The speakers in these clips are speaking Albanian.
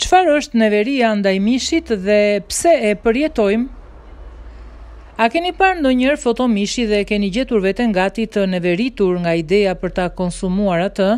Çfarë është neveria ndaj mishit dhe pse e përjetojmë? A keni parë ndonjëherë foto mishi dhe keni gjetur veten gati të neveritur nga ideja për ta konsumuar atë?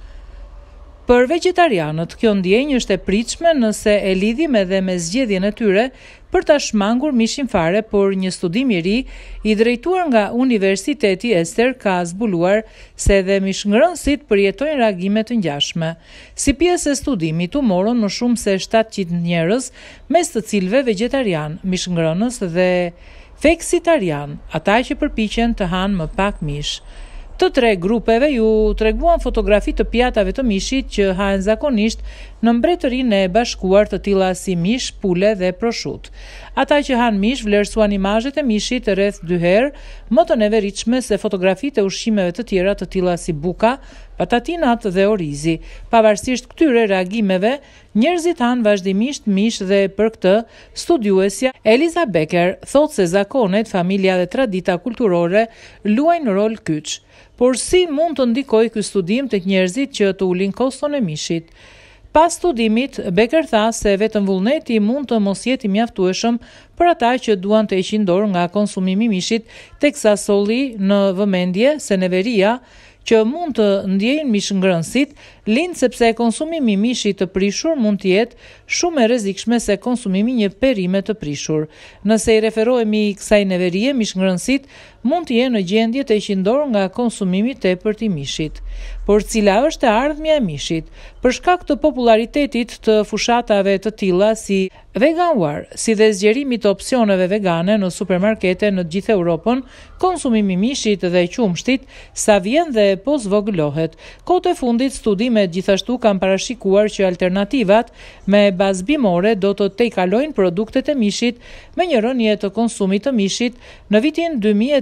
Për vegetarianët, kjo ndjenjë është e pritshme nëse e lidhim edhe me zgjedhjen e tyre për ta shmangur mishin fare, por një studim i ri i drejtuar nga Universiteti Ester ka zbuluar se edhe mishngërënësit përjetojnë reagime të ngjashme. Si pjesë e studimit u morën më shumë se 700 njerëz, mes të cilëve vegetarian, mishngërënës dhe fleksitarian, ata që përpiqen të hanë më pak mish. Të tre grupeve ju treguan fotografi të pjatave të mishit që hahen zakonisht në Mbretërinë e Bashkuar, të tilla si mish, pule dhe proshut. Ata që han mish vlerësuan imazhet e mishit rreth 2 herë më të neveritshme se fotografitë e ushqimeve të tjera të tilla si buka, patatinat dhe orizi. Pavarësisht këtyre reagimeve, njerëzit han vazhdimisht mish dhe për këtë studiuesja Eliza Becker thotë se zakonet, familja dhe tradita kulturore luajnë rol kyç. Por si mund të ndikojë ky studim tek njerëzit që të ulin koston e mishit? Pas studimit, Becker tha se vetëm vullneti mund të mos jetë i mjaftueshëm për ata që duan të heqin dorë nga konsumimi i mishit, teksa solli në vëmendje se neveria që mund të ndjejnë mishngërënësit lind sepse konsumimi i mishit të prishur mund të jetë shumë e rrezikshme se konsumimi një perime të prishur. Nëse i referohemi kësaj neverie, mishngërënësit mund të jenë në gjendje të heqin dorë nga konsumimi i tepërt i mishit. Por cila është e ardhmja e mishit? Për shkak të popularitetit të fushatave të tilla si Veganware, si dhe zgjerimit të opsioneve vegane në supermarkete në gjithë Europën, konsumimi i mishit dhe qumshtit sa vjen dhe po zvogëlohet. Kohët e fundit, studimet gjithashtu kanë parashikuar që alternativat me bazë bimore do të tejkalojnë produktet e mishit me një rënje të konsumit të mishit në vitin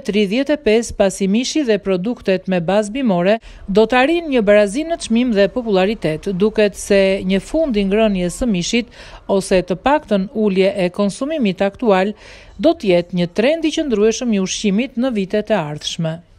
2035, pasi mishi dhe produktet me bazë bimore do të arrijnë një barazi në çmim dhe popularitet. Duket se një fund i ngrënies së mishit ose të paktën ulje e konsumimit aktual do të jetë një trend i qëndrueshëm i ushqimit në vitet e ardhshme.